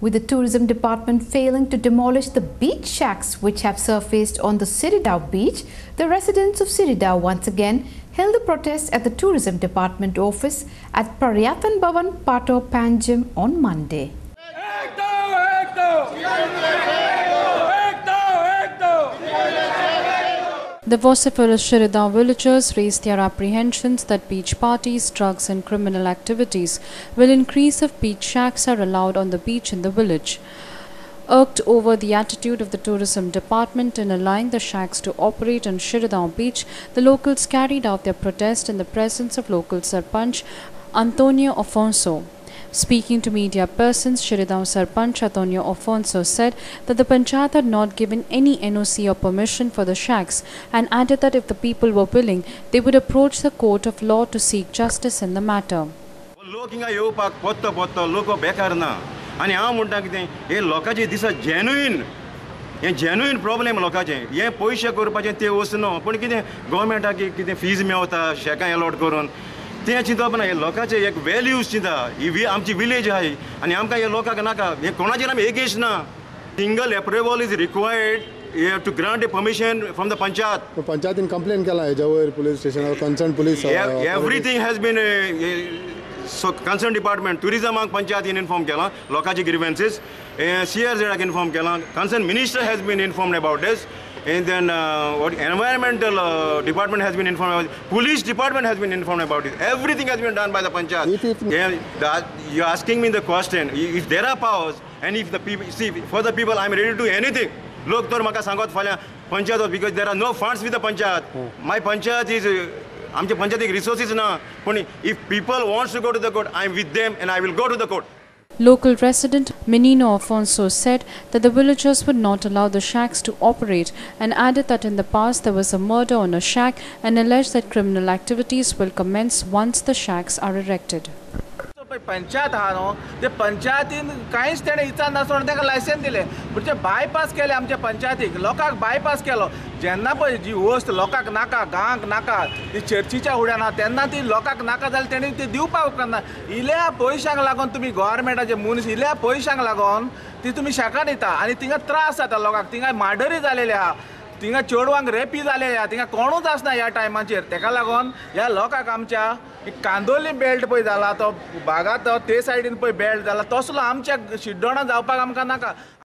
With the tourism department failing to demolish the beach shacks which have surfaced on the Siridao beach, the residents of Siridao once again held a protest at the tourism department office at Paryatan bhavan, Patto, Panaji on Monday. The vociferous Siridao villagers raised their apprehensions that beach parties, drugs and criminal activities will increase if beach shacks are allowed on the beach in the village. Irked over the attitude of the tourism department in allowing the shacks to operate on Siridao beach, the locals carried out their protest in the presence of local Sarpanch Antonio Afonso. Speaking to media persons, Siridao Sarpanch Antonio Afonso said that the Panchayat had not given any NOC or permission for the shacks and added that if the people were willing, they would approach the court of law to seek justice in the matter. आणि हांव म्हणटा कितें हे लोकांचे दिसा genuine problem लोकांचे हे पयशे करपाचें ते वचना पण कितें गव्हर्मेंटाक कितें फीज मेवता शेकां अलॉट करून तें चिंतप ना हे लोकांचे एक वॅल्यूज चिंता ही आमची विलेज आहाय आनी आमकां हे लोकांक नाका हे कोणाचेर आमी एगेन्स्ट ना single approval is required to grant a permission from the panchayat पंचायतीन कंप्लेन केला हेच्या वयर पुलीस स्टेशनार concern police everything has been So concerned department, tourism panchayat informed kela, lokachi grievances, CRZ informed kela, concerned minister has been informed about this, and then what environmental department has been informed about, police department has been informed about it. Everything has been done by the panchayat. You're asking me the question, if there are powers, and if the people, see, for the people, I'm ready to do anything. Lok tor maka sangot falya panchayat because there are no funds with the panchayat. My panchayat is आमचे पंचायतीक resources ना पण if people wants to go to the court I am with them and I will go to the court. Local resident Menino Afonso said that the villagers would not allow the shacks to operate and added that in the past there was a murder on a shack and alleged that criminal activities will commence once the shacks are erected. Panchayat हा न्हू ते पंचायतीन कांयच तेणे विचार नासतना ताका licence दिले म्हणजे बायपास केले आमच्या पंचायतीक लोकांक बायपास केलो जेन्ना पळय जी वस्त लोकांक नाका गांवांक नाका ती चर्चीच्या उड्यान आहा तेन्ना ती लोकांक नाका जाल्यार तेणी ती दिवपाक उपकारना इल्या पयशांक लागून तुमी गव्हर्मेंटाचे मनीस इल्या पयशांक लागून ती तुमी शाखा दिता आनी थिंगा त्रास जाता लोकांक थिंगा मार्डरी जालेले आहा थिंगा चेडवांक रेपी जाले थिंगा कोणूच आसना ह्या टायमाचेर तेका लागून ह्या लोकांक आमच्या कांदोली बेल्ट पळय जाला तो भागात ते सायडीन पळय बेल्ट जाला तसलो आमच्या शिड्डोणा जावपाक आमकां नाका.